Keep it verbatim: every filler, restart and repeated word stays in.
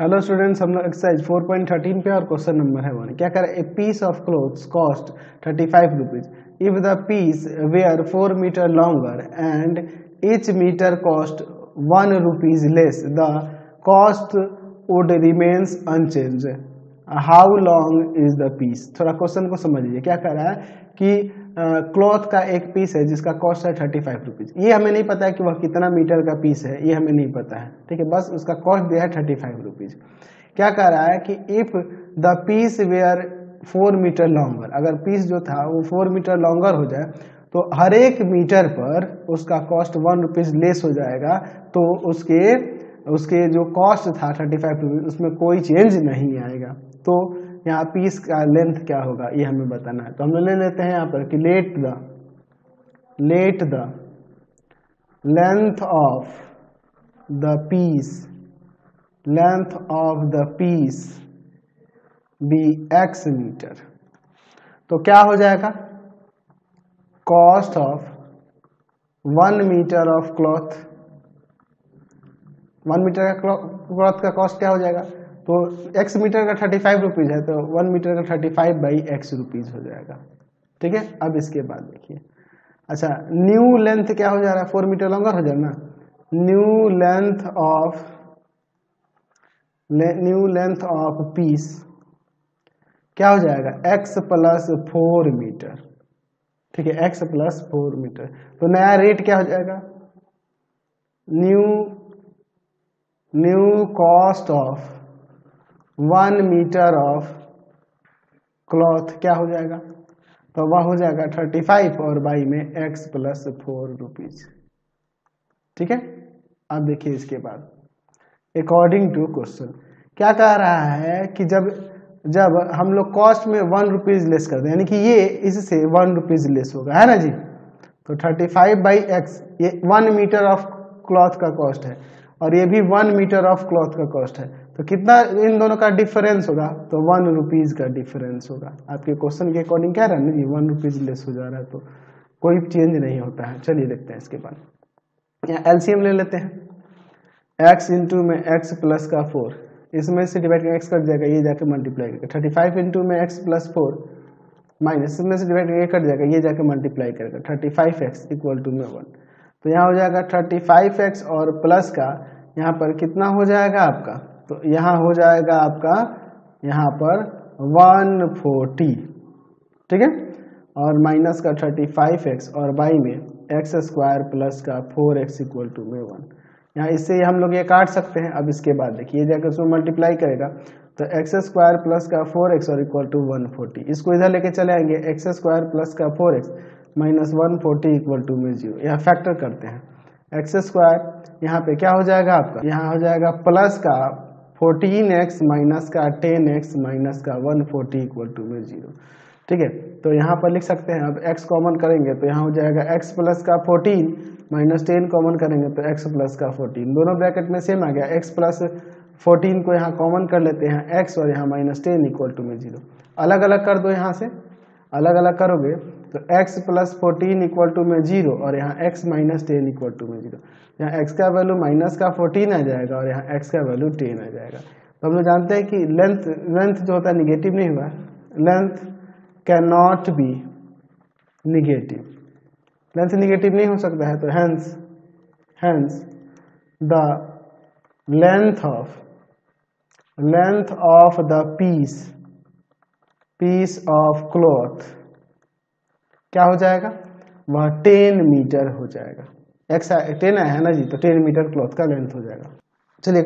Hello students, हम लोग exercise four point thirteen पे और क्वेश्चन नंबर है वन। क्या कर रहा है? A piece of clothes cost thirty five rupees if the piece were four metre longer and each metre cost one rupees less the cost would remains unchange. How long is the piece? थोड़ा question को समझिए। क्या कर रहा है कि cloth uh, का एक पीस है जिसका कॉस्ट है थर्टी फाइव रुपीज। ये हमें नहीं पता है कि वह कितना मीटर का पीस है, ये हमें नहीं पता है, ठीक है। बस उसका कॉस्ट दिया है थर्टी फाइव रुपीज। क्या कह रहा है कि if the piece were four metre longer, अगर पीस जो था वो फोर मीटर लॉन्गर हो जाए तो हर एक मीटर पर उसका कॉस्ट वन रुपीज लेस हो जाएगा। तो उसके उसके जो कॉस्ट था थर्टी फाइव रुपीज उसमें कोई चेंज नहीं आएगा। तो यहाँ पीस का लेंथ क्या होगा ये हमें बताना है। तो हम लोग ले लेते हैं यहाँ पर कि let the let the length of the piece length of the piece be x metre. तो क्या हो जाएगा? Cost of one metre of cloth, one metre का क्लॉथ का कॉस्ट क्या हो जाएगा? तो एक्स मीटर का थर्टी फाइव रुपीज है तो वन मीटर का thirty five by x rupees हो जाएगा, ठीक है। अब इसके बाद देखिए, अच्छा न्यू लेंथ क्या हो जा रहा है? फोर मीटर लॉन्गर हो जाए ना। New length of new length of piece क्या हो जाएगा? x प्लस फोर मीटर, ठीक है, x प्लस फोर मीटर। तो नया रेट क्या हो जाएगा? New new cost of one metre of cloth क्या हो जाएगा? तो वह हो जाएगा थर्टी फाइव और बाई में x प्लस फोर रुपीज, ठीक है। अब देखिए इसके बाद अकॉर्डिंग टू क्वेश्चन क्या कह रहा है कि जब जब हम लोग कॉस्ट में वन रुपीज लेस कर दें, यानी कि ये इससे वन रुपीज लेस होगा, है ना जी। तो थर्टी फाइव बाई एक्स, ये वन मीटर ऑफ क्लॉथ का कॉस्ट है और ये भी वन मीटर ऑफ क्लॉथ का कॉस्ट है। तो कितना इन दोनों का डिफरेंस होगा? तो वन रुपीज का डिफरेंस होगा। आपके क्वेश्चन के अकॉर्डिंग क्या रहा है ना, वन रुपीज लेस हो जा रहा है तो कोई चेंज नहीं होता है। चलिए देखते हैं इसके बाद। यहाँ एलसीएम ले लेते हैं। x इंटू में x प्लस का फोर, इसमें से डिवाइड करके x कट जाएगा, ये जाके मल्टीप्लाई करेगा। थर्टी फाइव इंटू में x प्लस फोर माइनस इसमें से डिवाइड करके कट जाएगा, ये जाके मल्टीप्लाई करेगा। Thirty five x equal to में वन। तो यहाँ हो जाएगा थर्टी फाइव एक्स और प्लस का यहाँ पर कितना हो जाएगा आपका? तो यहाँ हो जाएगा आपका यहाँ पर वन फोर्टी, ठीक है, और माइनस का थर्टी फाइव एक्स और बाई में एक्स स्क्वायर प्लस का फोर एक्स इक्वल टू में वन। यहाँ इससे हम लोग ये काट सकते हैं। अब इसके बाद देखिए ये जाकर उसमें मल्टीप्लाई करेगा तो एक्स स्क्वायर प्लस का फोर एक्स और इक्वल टू वन फोर्टी। इसको इधर लेके चले आएंगे, एक्स स्क्वायर प्लस का four x minus one forty equal to में जीरो। यहाँ फैक्टर करते हैं, एक्स स्क्वायर यहाँ पे क्या हो जाएगा आपका? यहाँ हो जाएगा प्लस का फोर्टीन एक्स माइनस का टेन एक्स माइनस का वन फोर्टी इक्वल टू में जीरो, ठीक है। तो यहाँ पर लिख सकते हैं, अब x कॉमन करेंगे तो यहाँ हो जाएगा x प्लस का फोर्टीन माइनस टेन कॉमन करेंगे तो x प्लस का फोर्टीन, दोनों ब्रैकेट में सेम आ गया। x प्लस फोर्टीन को यहाँ कॉमन कर लेते हैं x और यहाँ माइनस टेन इक्वल टू में जीरो। अलग अलग कर दो, यहाँ से अलग अलग करोगे तो x plus fourteen equal to में जीरो और यहाँ x minus ten equal to में जीरो। यहाँ x का वैल्यू माइनस का फोर्टीन आ जाएगा और यहाँ x का वैल्यू टेन आ जाएगा। तो हम लोग जानते हैं कि लेंथ लेंथ जो होता है निगेटिव नहीं हुआ, length cannot be negative, length negative नहीं हो सकता है। तो hence hence the length of length of the piece piece of cloth क्या हो जाएगा? वह टेन मीटर हो जाएगा। एक्स टेन आया है ना जी, तो टेन मीटर क्लॉथ का लेंथ हो जाएगा।